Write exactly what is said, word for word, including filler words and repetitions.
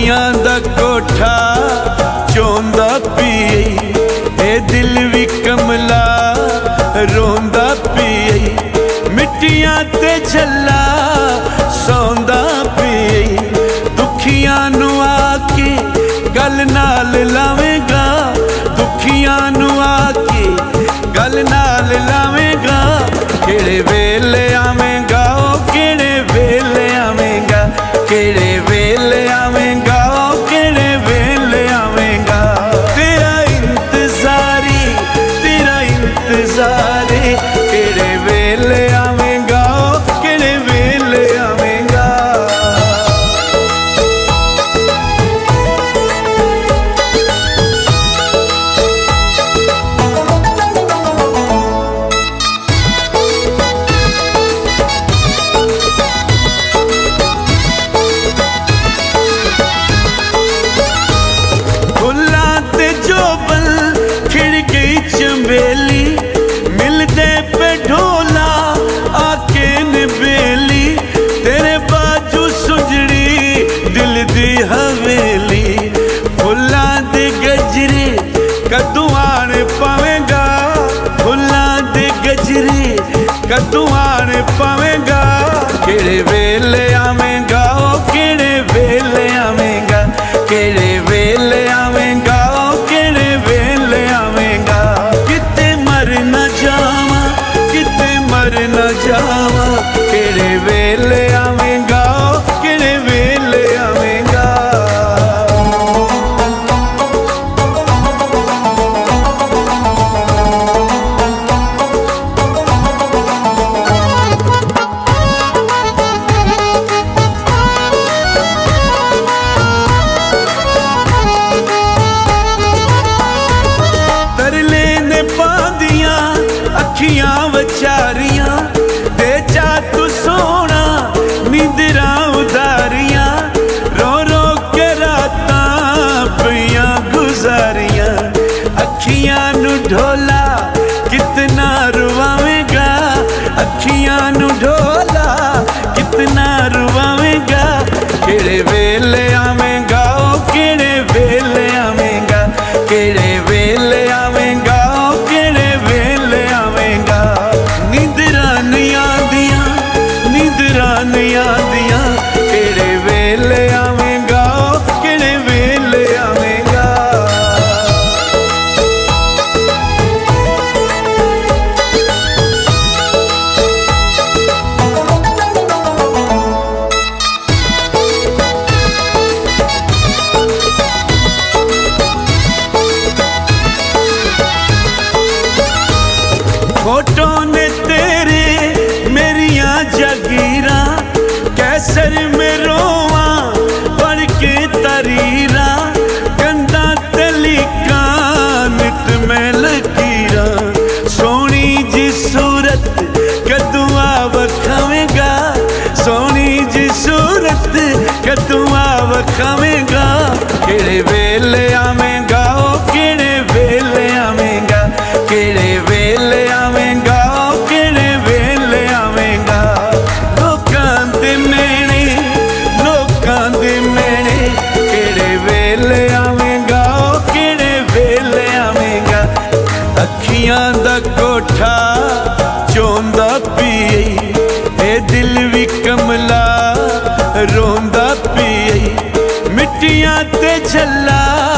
अखियां दा कोठा चोंदा पी ए दिल भी कमला रोंदा पी मिट्टियां ते झल्ला सौंदा पी दुखियां नू आके गल नाल लावेगा दुखियां नू आके गल नाल लावेगा केड़े वेले आवेगा ओ केड़े वेले आवेगा केड़े वेले आवेगा ओ केड़े वेले आवेगा तेरा इंतजारी तेरा इंतजारी केड़े वेले आवेगा ओ केड़े वेले आवेगा। चंबेली मिलते पे ढोला आके निबेली तेरे बाजू सुजड़ी दिल दी हवेली फुल्लां दे गजरे कदू आण पावेगा फुल्लां दे गजरे कदू आण पावेगा केड़े वेले आवेगा ओ केड़े वेले आवेगा केड़े वेले आवेगा ओ केड़े वेले आवेगा मर न जावा केड़े वेले आवेगा केड़े वेले आवेगा। तरले ने पांदियां अखियां वचारियां दे जा तू सोना नींदरा उदारियां रो रो के रातां पियां गुजारियां अखियां नू ढोला कितना रुवावेगा अखियां नू ढोला कितना रुवावेगा केड़े वेले आवेगा ओ केड़े वेले आवेगा केड़े वेले आवेगा ओ केड़े वेले आवेगा नींदरा नहीं आंदियां नींदरा नहीं आंदियां केड़े वेले आवेगा ओ केड़े वेले आवेगा। फोटो ने तेरे मेरिया जगीरा कैसर में रोवा पढ़ के तरीरा गंदा तलीका नित में लकीरा सोनी जी सूरत कदुआ वखावेगा सोनी जी सूरत कदुआ वखावेगा केड़े वेले आवेगा ओ केड़े वेले आवेगा केड़े वेले आवेगा ओ केड़े वेले आवेगा लोकां दे मेणे लोकां दे मेणे केड़े वेले आवेगा ओ केड़े वेले आवेगा अखियां दा कोठा चोंदा पी ए दिल भी कमला रोंदा पी मिट्टियां ते झल्ला